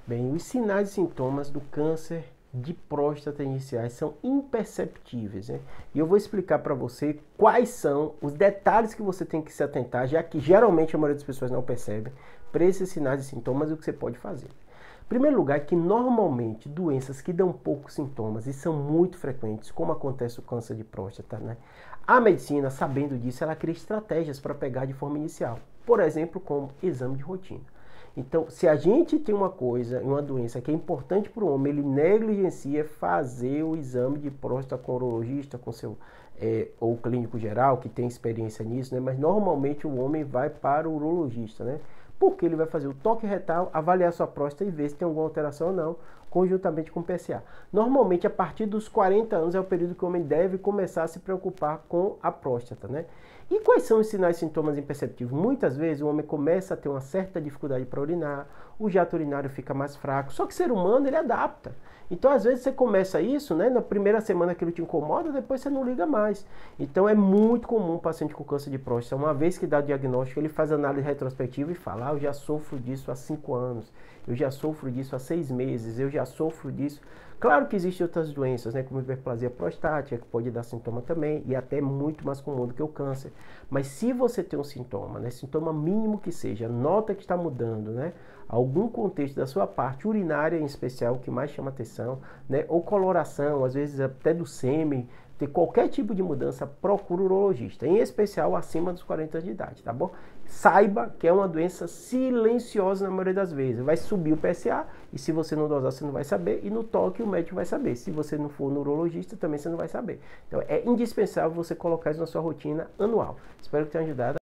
Bem, os sinais e sintomas do câncer de próstata iniciais são imperceptíveis, né? E eu vou explicar para você quais são os detalhes que você tem que se atentar, já que geralmente a maioria das pessoas não percebe, para esses sinais e sintomas e o que você pode fazer. Em primeiro lugar, que normalmente doenças que dão poucos sintomas e são muito frequentes, como acontece o câncer de próstata, né? A medicina, sabendo disso, ela cria estratégias para pegar de forma inicial. Por exemplo, como exame de rotina. Então, se a gente tem uma coisa, uma doença que é importante para o homem, ele negligencia fazer o exame de próstata com o urologista, com seu ou clínico geral, que tem experiência nisso, né? Mas normalmente o homem vai para o urologista, né? Porque ele vai fazer o toque retal, avaliar sua próstata e ver se tem alguma alteração ou não, conjuntamente com o PSA. Normalmente, a partir dos 40 anos é o período que o homem deve começar a se preocupar com a próstata, né? E quais são os sinais e sintomas imperceptíveis? Muitas vezes o homem começa a ter uma certa dificuldade para urinar, o jato urinário fica mais fraco, só que o ser humano ele adapta. Então às vezes você começa isso, né, na primeira semana aquilo te incomoda, depois você não liga mais. Então é muito comum o paciente com câncer de próstata, uma vez que dá o diagnóstico, ele faz análise retrospectiva e fala, eu já sofro disso há 5 anos, eu já sofro disso há 6 meses, eu já sofro disso. Claro que existem outras doenças, né, como hiperplasia prostática, que pode dar sintoma também, e até muito mais comum do que o câncer. Mas se você tem um sintoma, né, sintoma mínimo que seja, nota que está mudando, né, algum contexto da sua parte urinária em especial, que mais chama atenção, né, ou coloração, às vezes até do sêmen, ter qualquer tipo de mudança, procura o urologista, em especial acima dos 40 anos de idade, tá bom? Saiba que é uma doença silenciosa na maioria das vezes. Vai subir o PSA e se você não dosar, você não vai saber. E no toque o médico vai saber. Se você não for no urologista, também você não vai saber. Então é indispensável você colocar isso na sua rotina anual. Espero que tenha ajudado.